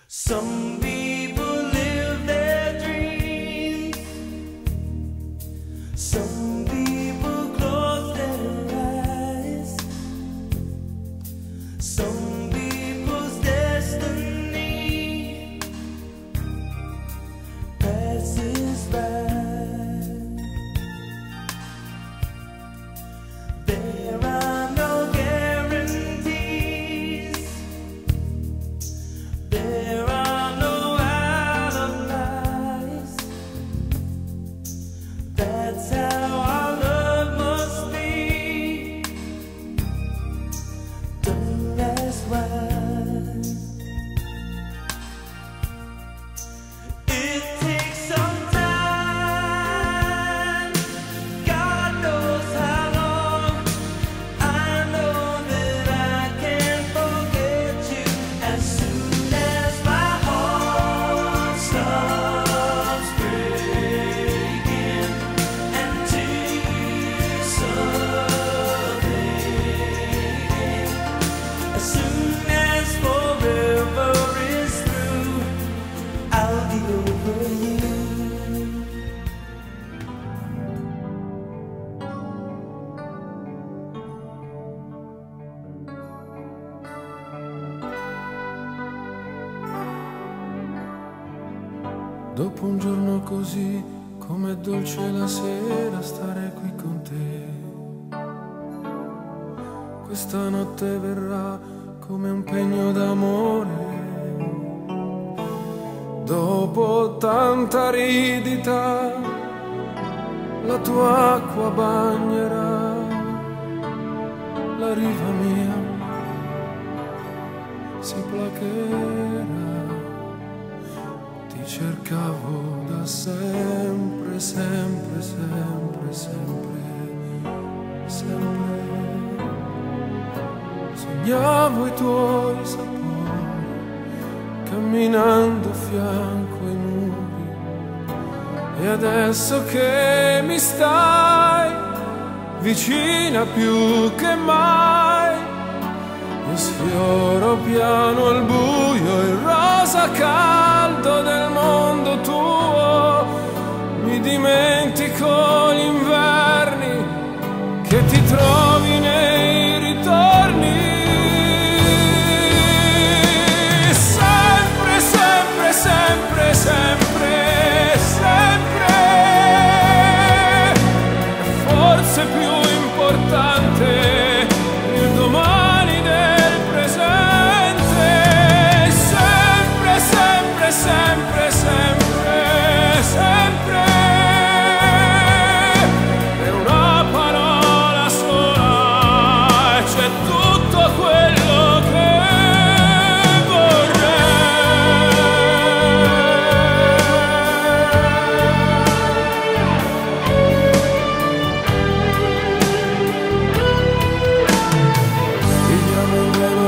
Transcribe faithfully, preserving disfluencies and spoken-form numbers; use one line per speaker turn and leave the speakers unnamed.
Some people live their dreams. Some people close their eyes. Some people's destiny passes by. There are no guarantees. There are no alibis. That's how our love must be. Don't ask why. It takes some time. God knows how long. I know that I can't forget you as soon as my heart stops breaking and tears start fading. As soon as forever is through, I'll be over you.
Dopo un giorno così, com'è dolce la sera stare qui con te. Questa notte verrà come un pegno d'amore. Dopo tanta aridità, la tua acqua bagnerà la riva mia, si placherà. Ti cercavo da sempre, sempre, sempre, sempre, sempre. Sognavo i tuoi sapori, camminando a fianco ai muri. E adesso che mi stai vicina più che mai, io sfioro piano al buio il rosa caldo del mondo tuo. Mi dimentico l'inverno